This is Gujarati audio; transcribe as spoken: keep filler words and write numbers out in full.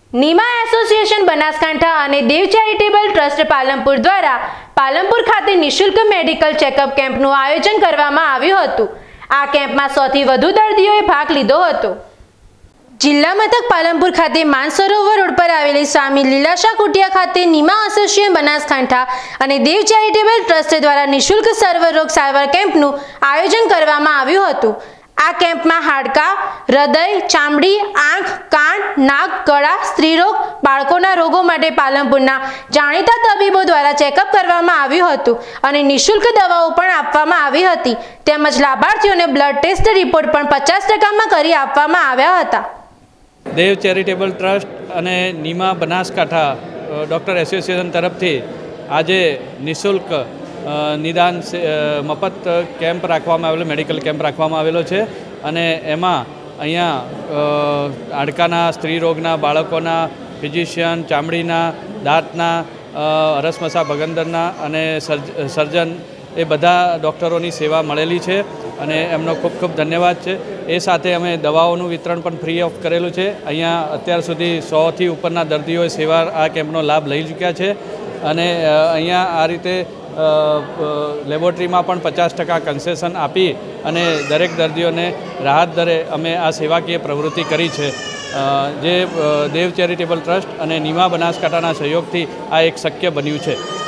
નીમા એસોસિએશન બનાસકાંઠા અને દેવ ચેરિટેબલ ટ્રસ્ટ પાલનપુર દ્વારા પાલનપુર ખાતે નિઃશુલ્ક મેડિકલ ચેકઅપ કેમ્પનું આયોજન કરવામાં આવ્યું હતું। આ કેમ્પમાં સૌથી વધુ દર્દીઓએ ભાગ લીધો હતો। જિલ્લા મથક પાલનપુર ખાતે માનસરોવર રોડ પર આવેલી સ્વામી લીલાશા કુટિયા ખાતે નીમા એસોસિએશન બનાસકાંઠા અને દેવ ચેરિટેબલ ટ્રસ્ટ દ્વારા નિઃશુલ્ક સર્વરોગ સારવાર કેમ્પનું આયોજન કરવામાં આવ્યું હતું। આ કેમ્પમાં હાડકા, હૃદય, ચામડી, આંખ, કાન, નાક, ગળા, સ્ત્રીરોગ, બાળકોના રોગો માટે પાલનપુરના જાણીતા તબીબો દ્વારા ચેકઅપ કરવામાં આવ્યું હતું અને નિઃશુલ્ક દવાઓ પણ આપવામાં આવી હતી તેમજ લાભાર્થીઓને બ્લડ ટેસ્ટ રિપોર્ટ પણ પચાસ ટકામાં કરી આપવામાં આવ્યા હતા। દેવ ચેરિટેબલ ટ્રસ્ટ અને નીમા બનાસકાંઠા ડૉક્ટર એસોસિએશન તરફથી આજે નિઃશુલ્ક નિદાન મફત કેમ્પ રાખવામાં આવેલો મેડિકલ કેમ્પ રાખવામાં આવેલો છે અને એમાં અહીંયા હાડકાના, સ્ત્રી રોગના, બાળકોના, ફિઝિશિયન, ચામડીના, દાંતના, રસમસા ભગંદરના અને સર્જન એ બધા ડૉક્ટરોની સેવા મળેલી છે અને એમનો ખૂબ ખૂબ ધન્યવાદ છે। એ સાથે અમે દવાઓનું વિતરણ પણ ફ્રી ઓફ કરેલું છે। અહીંયા અત્યાર સુધી સોથી ઉપરના દર્દીઓએ સેવા આ કેમ્પનો લાભ લઈ ચૂક્યા છે અને અહીંયા આ રીતે લેબોરેટરીમાં પણ પચાસ ટકા કન્સેશન આપી અને દરેક દર્દીઓને રાહત દરે અમે આ સેવાકીય પ્રવૃત્તિ કરી છે, જે દેવ ચેરિટેબલ ટ્રસ્ટ અને નીમા બનાસકાંઠાના સહયોગથી આ એક શક્ય બન્યું છે।